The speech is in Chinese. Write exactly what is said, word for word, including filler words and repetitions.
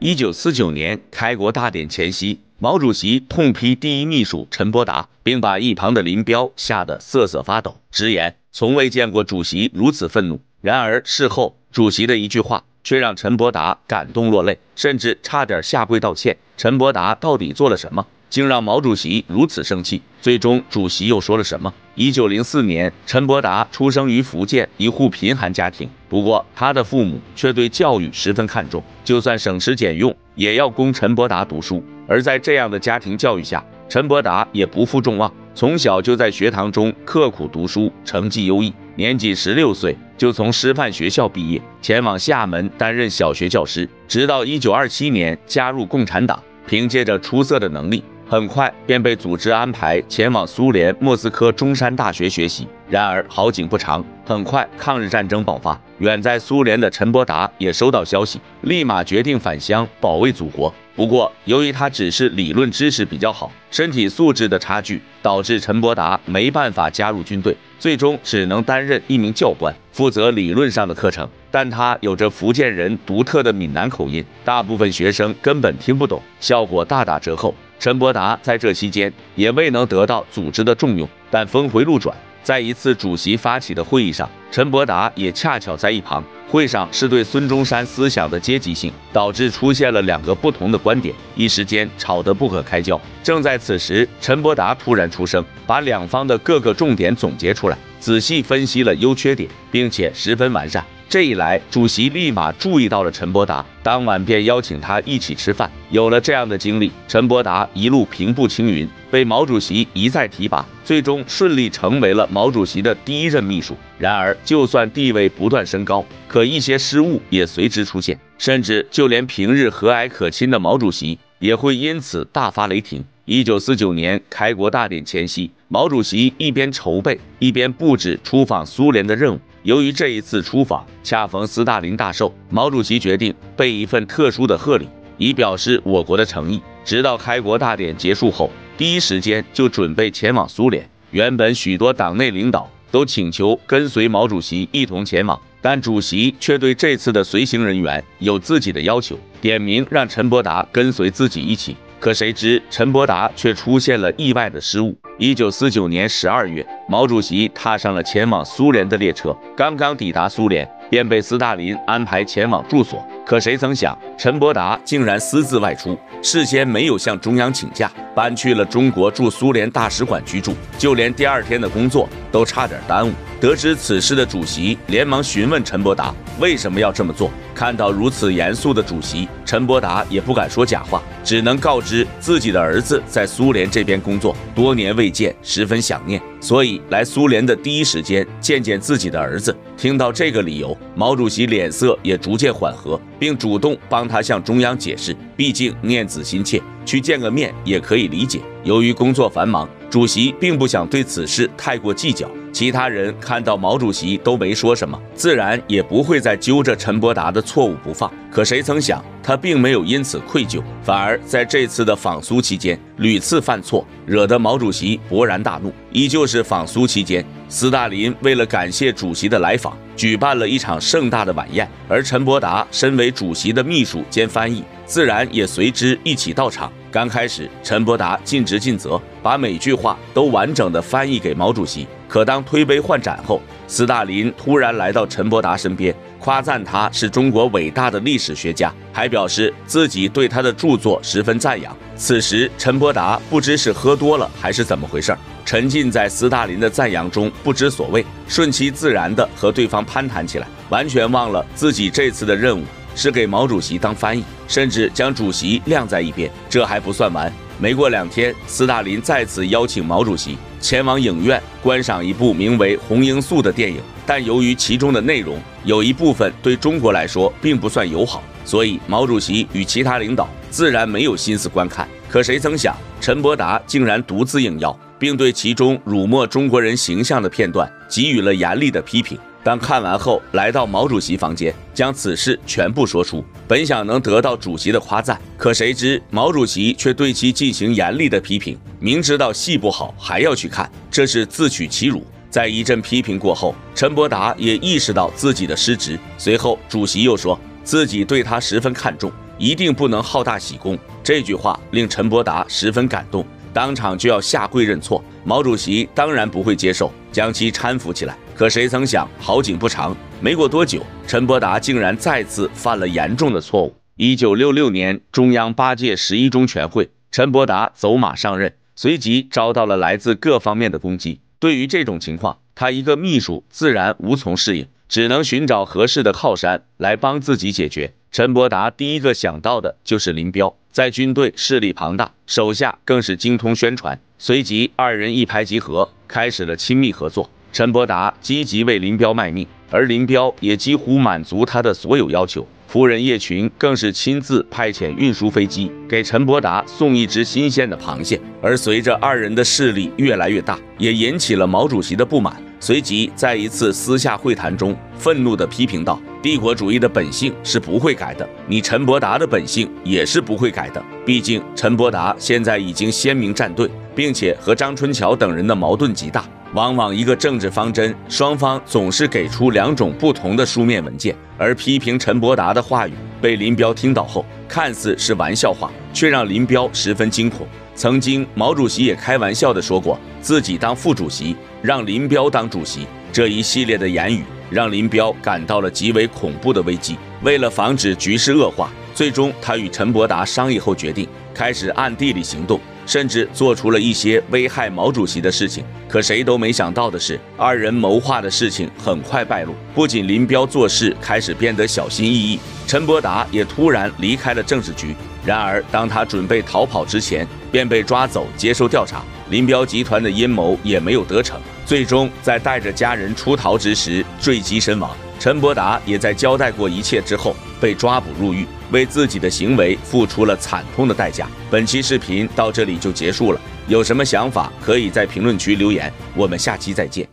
一九四九年开国大典前夕，毛主席痛批第一秘书陈伯达，并把一旁的林彪吓得瑟瑟发抖，直言从未见过主席如此愤怒。然而事后，主席的一句话却让陈伯达感动落泪，甚至差点下跪道歉。陈伯达到底做了什么，竟让毛主席如此生气？最终，主席又说了什么？一九零四年，陈伯达出生于福建一户贫寒家庭，不过他的父母却对教育十分看重，就算省吃俭用，也要供陈伯达读书。而在这样的家庭教育下，陈伯达也不负众望，从小就在学堂中刻苦读书，成绩优异。年仅十六岁就从师范学校毕业，前往厦门担任小学教师，直到一九二七年加入共产党。凭借着出色的能力，很快便被组织安排前往苏联莫斯科中山大学学习。然而好景不长，很快抗日战争爆发，远在苏联的陈伯达也收到消息，立马决定返乡保卫祖国。不过由于他只是理论知识比较好，身体素质的差距导致陈伯达没办法加入军队，最终只能担任一名教官，负责理论上的课程。但他有着福建人独特的闽南口音，大部分学生根本听不懂，效果大打折扣。陈伯达在这期间也未能得到组织的重用，但峰回路转，在一次主席发起的会议上，陈伯达也恰巧在一旁。会上是对孙中山思想的阶级性，导致出现了两个不同的观点，一时间吵得不可开交。正在此时，陈伯达突然出声，把两方的各个重点总结出来，仔细分析了优缺点，并且十分完善。这一来，主席立马注意到了陈伯达，当晚便邀请他一起吃饭。有了这样的经历，陈伯达一路平步青云，被毛主席一再提拔，最终顺利成为了毛主席的第一任秘书。然而，就算地位不断升高，可一些失误也随之出现，甚至就连平日和蔼可亲的毛主席也会因此大发雷霆。一九四九年开国大典前夕，毛主席一边筹备，一边布置出访苏联的任务。由于这一次出访恰逢斯大林大寿，毛主席决定备一份特殊的贺礼，以表示我国的诚意。直到开国大典结束后，第一时间就准备前往苏联。原本许多党内领导都请求跟随毛主席一同前往，但主席却对这次的随行人员有自己的要求，点名让陈伯达跟随自己一起。可谁知陈伯达却出现了意外的失误。一九四九年十二月，毛主席踏上了前往苏联的列车，刚刚抵达苏联，便被斯大林安排前往住所。可谁曾想，陈伯达竟然私自外出，事先没有向中央请假，搬去了中国驻苏联大使馆居住，就连第二天的工作都差点耽误。得知此事的主席连忙询问陈伯达为什么要这么做。看到如此严肃的主席，陈伯达也不敢说假话，只能告知自己的儿子在苏联这边工作，多年未见，十分想念，所以来苏联的第一时间见见自己的儿子。听到这个理由，毛主席脸色也逐渐缓和，并主动帮他向中央解释，毕竟念子心切，去见个面也可以理解。由于工作繁忙，主席并不想对此事太过计较。其他人看到毛主席都没说什么，自然也不会再揪着陈伯达的错误不放。可谁曾想，他并没有因此愧疚，反而在这次的访苏期间屡次犯错，惹得毛主席勃然大怒。依旧是访苏期间，斯大林为了感谢主席的来访，举办了一场盛大的晚宴，而陈伯达身为主席的秘书兼翻译，自然也随之一起到场。刚开始，陈伯达尽职尽责，把每句话都完整的翻译给毛主席。可当推杯换盏后，斯大林突然来到陈伯达身边，夸赞他是中国伟大的历史学家，还表示自己对他的著作十分赞扬。此时，陈伯达不知是喝多了还是怎么回事，沉浸在斯大林的赞扬中不知所谓，顺其自然地和对方攀谈起来，完全忘了自己这次的任务是给毛主席当翻译，甚至将主席晾在一边。这还不算完，没过两天，斯大林再次邀请毛主席前往影院观赏一部名为《红罂粟》的电影，但由于其中的内容有一部分对中国来说并不算友好，所以毛主席与其他领导自然没有心思观看。可谁曾想，陈伯达竟然独自应邀，并对其中辱没中国人形象的片段给予了严厉的批评。当看完后，来到毛主席房间，将此事全部说出，本想能得到主席的夸赞，可谁知毛主席却对其进行严厉的批评，明知道戏不好还要去看，这是自取其辱。在一阵批评过后，陈伯达也意识到自己的失职，随后主席又说自己对他十分看重， 一定不能好大喜功。这句话令陈伯达十分感动，当场就要下跪认错。毛主席当然不会接受，将其搀扶起来。可谁曾想，好景不长，没过多久，陈伯达竟然再次犯了严重的错误。一九六六年中央八届十一中全会，陈伯达走马上任，随即遭到了来自各方面的攻击。对于这种情况，他一个秘书自然无从适应，只能寻找合适的靠山来帮自己解决。陈伯达第一个想到的就是林彪，在军队势力庞大，手下更是精通宣传，随即二人一拍即合，开始了亲密合作。陈伯达积极为林彪卖命，而林彪也几乎满足他的所有要求。夫人叶群更是亲自派遣运输飞机给陈伯达送一只新鲜的螃蟹。而随着二人的势力越来越大，也引起了毛主席的不满，随即在一次私下会谈中愤怒地批评道：帝国主义的本性是不会改的，你陈伯达的本性也是不会改的。毕竟陈伯达现在已经鲜明站队，并且和张春桥等人的矛盾极大。往往一个政治方针，双方总是给出两种不同的书面文件，而批评陈伯达的话语被林彪听到后，看似是玩笑话，却让林彪十分惊恐。曾经毛主席也开玩笑地说过，自己当副主席，让林彪当主席。这一系列的言语让林彪感到了极为恐怖的危机。为了防止局势恶化，最终他与陈伯达商议后决定开始暗地里行动，甚至做出了一些危害毛主席的事情。可谁都没想到的是，二人谋划的事情很快败露。不仅林彪做事开始变得小心翼翼，陈伯达也突然离开了政治局。然而当他准备逃跑之前，便被抓走接受调查。林彪集团的阴谋也没有得逞，最终在带着家人出逃之时坠机身亡。陈伯达也在交代过一切之后被抓捕入狱，为自己的行为付出了惨痛的代价。本期视频到这里就结束了，有什么想法可以在评论区留言，我们下期再见。